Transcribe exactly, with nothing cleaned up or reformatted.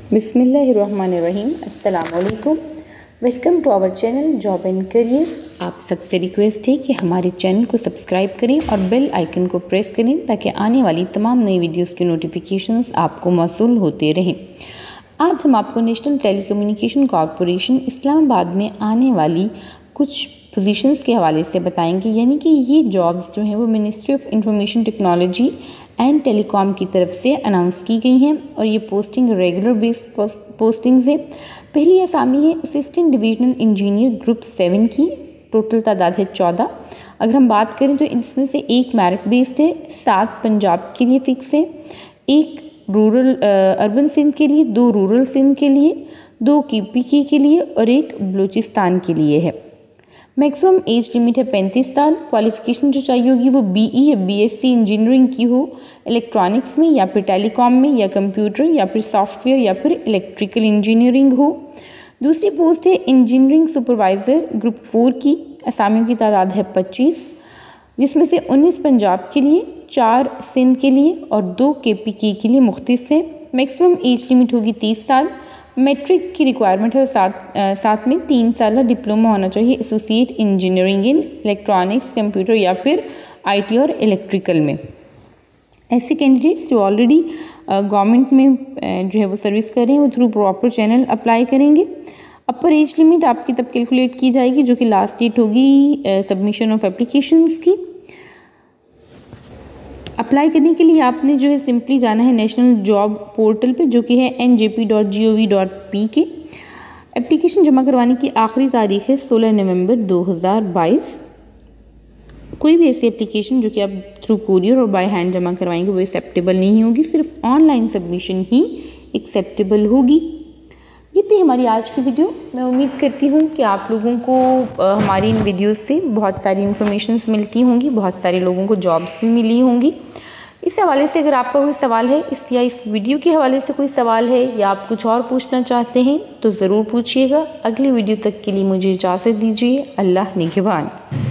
बिस्मिल्लाहिर्रहमानिर्रहीम। अस्सलाम वालेकुम। Welcome to our channel job and career. आप सबसे रिक्वेस्ट है कि हमारे चैनल को सब्सक्राइब करें और बेल आइकन को प्रेस करें ताकि आने वाली तमाम नई वीडियोस के नोटिफिकेशंस आपको मौसूल होते रहें। आज हम आपको नेशनल टेलीकम्युनिकेशन कॉरपोरेशन इस्लामाबाद में आने वाली कुछ पोजीशंस के हवाले से बताएंगे, यानी कि ये जॉब्स जो हैं वो ministry of information technology and telecom की तरफ से अनाउंस की गई हैं और ये पोस्टिंग रेगुलर बेस्ड पोस्टिंग्स हैं। पहली असामी है assistant divisional engineer group seven की, टोटल तादाद है चौदह। अगर हम बात करें तो इसमें से एक मेरिट बेस्ड है, सात पंजाब के लिए फ़िक्स है, एक रूरल अर्बन सिंध के लिए, दो रूरल सिंध के लिए, दो केपीके के लिए और एक बलूचिस्तान के लिए है। मैक्सिमम एज लिमिट है पैंतीस साल। क्वालिफिकेशन जो चाहिए होगी वो बीई या बीएससी इंजीनियरिंग की हो, इलेक्ट्रॉनिक्स में या फिर टेलीकॉम में या कंप्यूटर या फिर सॉफ्टवेयर या फिर इलेक्ट्रिकल इंजीनियरिंग हो। दूसरी पोस्ट है इंजीनियरिंग सुपरवाइज़र ग्रुप फोर की, असामियों की तादाद है पच्चीस, जिसमें से उन्नीस पंजाब के लिए, चार सिंध के लिए और दो केपीके के लिए मुख्तस है। मैक्सिमम एज लिमिट होगी तीस साल। मैट्रिक की रिक्वायरमेंट है, साथ साथ में तीन साल डिप्लोमा होना चाहिए associate engineering in electronics, computer या फिर आईटी और इलेक्ट्रिकल में। ऐसे कैंडिडेट्स जो ऑलरेडी गवर्नमेंट में जो है वो सर्विस कर रहे हैं वो थ्रू प्रॉपर चैनल अप्लाई करेंगे। अपर एज लिमिट आपकी तब कैलकुलेट की जाएगी जो कि लास्ट डेट होगी सबमिशन ऑफ एप्लीकेशंस की। अप्लाई करने के लिए आपने जो है सिंपली जाना है नेशनल जॉब पोर्टल पे, जो कि है N J P dot G O V dot P K. Application जमा करवाने की आखिरी तारीख है सोलह नवंबर दो हज़ार बाईस। कोई भी ऐसी एप्लीकेशन जो कि आप थ्रू कुरियर और बाय हैंड जमा करवाएंगे वो एक्सेप्टेबल नहीं होगी, सिर्फ ऑनलाइन सबमिशन ही एक्सेप्टेबल होगी। ये थी हमारी आज की वीडियो। मैं उम्मीद करती हूँ कि आप लोगों को आ, हमारी इन वीडियोस से बहुत सारी इन्फॉर्मेशंस मिलती होंगी, बहुत सारे लोगों को जॉब्स भी मिली होंगी। इस हवाले से अगर आपका कोई सवाल है, इस या इस वीडियो के हवाले से कोई सवाल है या आप कुछ और पूछना चाहते हैं तो ज़रूर पूछिएगा। अगली वीडियो तक के लिए मुझे इजाज़त दीजिए। अल्लाह निगहबान।